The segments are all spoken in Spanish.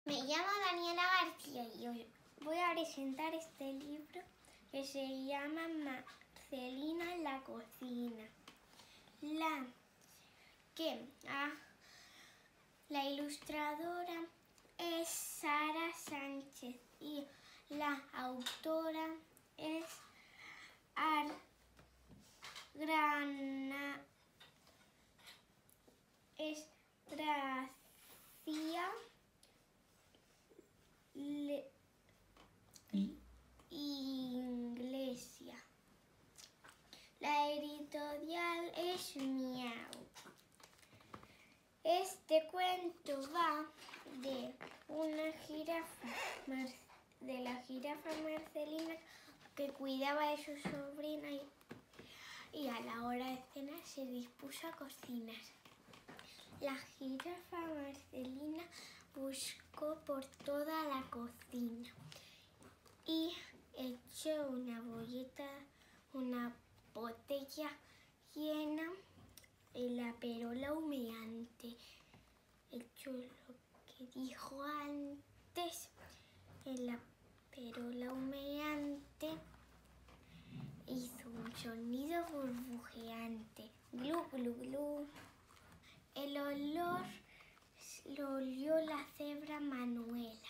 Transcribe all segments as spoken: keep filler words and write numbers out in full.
Me llamo Daniela García y hoy voy a presentar este libro que se llama Marcelina en la cocina. La que ah, la ilustradora es Sara Sánchez y la autora es Argrana es Gracia Le ¿Y? Iglesia. La editorial es Miau. Este cuento va de una jirafa, de la jirafa Marcelina, que cuidaba de su sobrina y, y a la hora de cenar se dispuso a cocinar. La jirafa Marcelina buscó por toda la cocina y echó una bolleta, una botella llena en la perola humeante. Echó lo que dijo antes en la perola humeante. Hizo un sonido burbujeante. Glu, glu, glu. El olor lo olió la cebra Manuela.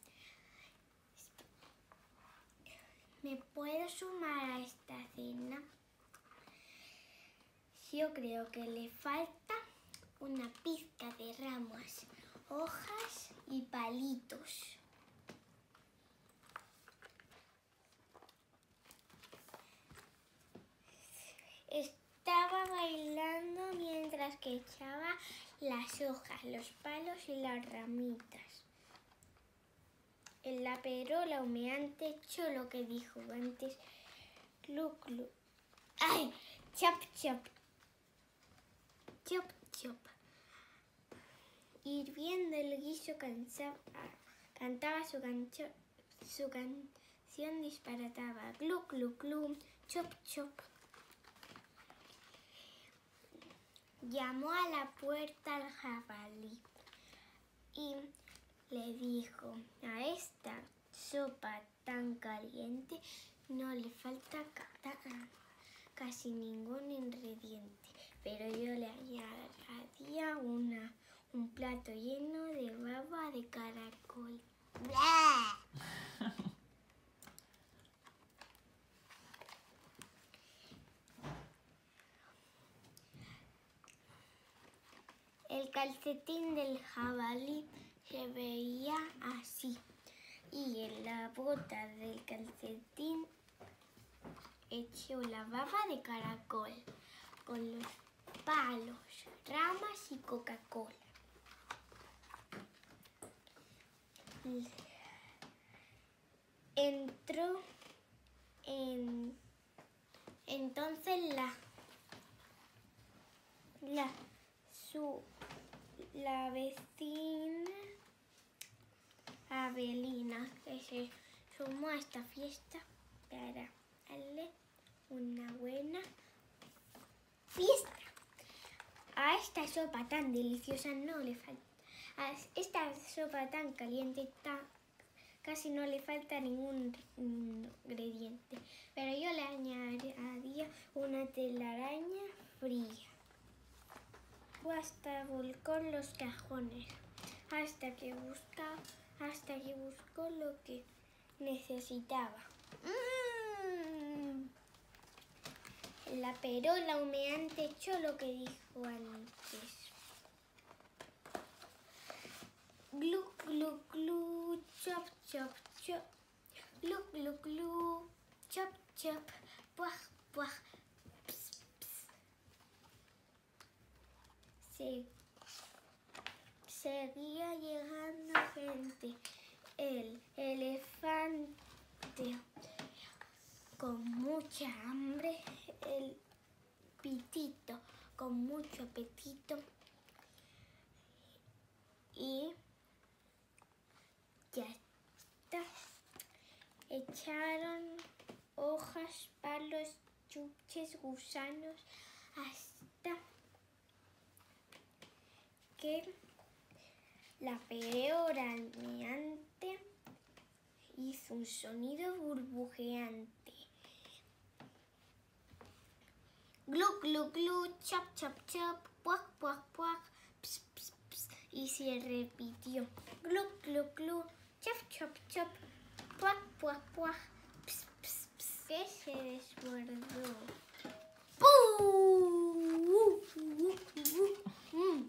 ¿Me puedo sumar a esta cena? Yo creo que le falta una pizca de ramas, hojas y palitos. Estaba bailando mientras que echaba las hojas, los palos y las ramitas. En la perola humeante echó lo que dijo antes. Clu, clu. ¡Ay! Chop, chop. Chop, chop. Hirviendo el guiso cansaba, cantaba su, cancho, su canción disparataba. Glu, glu, glu. Chop, chop. Llamó a la puerta al jabalí y le dijo: a esta sopa tan caliente no le falta casi ningún ingrediente, pero yo le añadiría una, un plato lleno de baba de caracol. El calcetín del jabalí se veía así, y en la bota del calcetín echó la baba de caracol, con los palos, ramas y Coca-Cola. Entró en... Entonces la... La... Su... La vecina Abelina, que se sumó a esta fiesta para darle una buena fiesta. A esta sopa tan deliciosa no le falta, a esta sopa tan caliente tan, casi no le falta ningún ingrediente, pero yo le añadiría una telaraña fría. Hasta volcó los cajones, hasta que buscaba, hasta que buscó lo que necesitaba. ¡Mmm! La perola humeante echó lo que dijo antes. Glu, glu, glu, chop, chop, chop. Glu, glu, glu, chop, chop, puaj, puaj. Sí. Seguía llegando gente. El elefante con mucha hambre, el pitito con mucho apetito y ya está. Echaron hojas, palos, chuches, gusanos hasta que la peor almeja un sonido burbujeante. Glu, glu, glu, chop, chop, chop, puac, puac, puac, ps, ps, ps, y se repitió. Glu, glu, glu, chop, chop, chop, puac, puac, puac, ps, ps, ps, que se desbordó. ¡Pum! Uh, uh, uh, uh.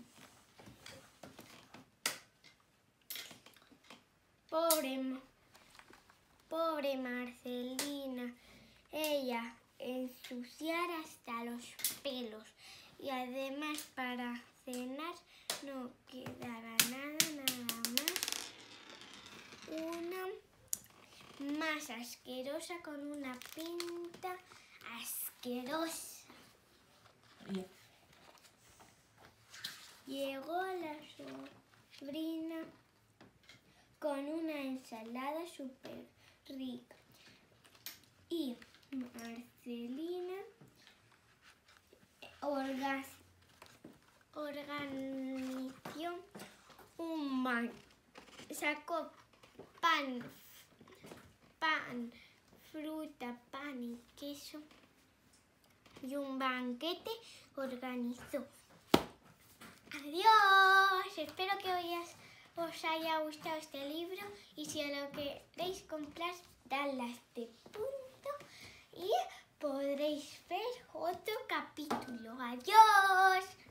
Pobre, pobre Marcelina, ella ensuciara hasta los pelos y además para cenar no quedaba nada, nada más. Una más asquerosa con una pinta asquerosa. Bien. Llegó la sobrina con una ensalada súper rica y Marcelina orga- organizó un man, sacó pan, pan, fruta, pan y queso y un banquete organizó. Adiós, espero que hoy os haya gustado este libro y si lo queréis comprar, dadle a este punto y podréis ver otro capítulo. Adiós.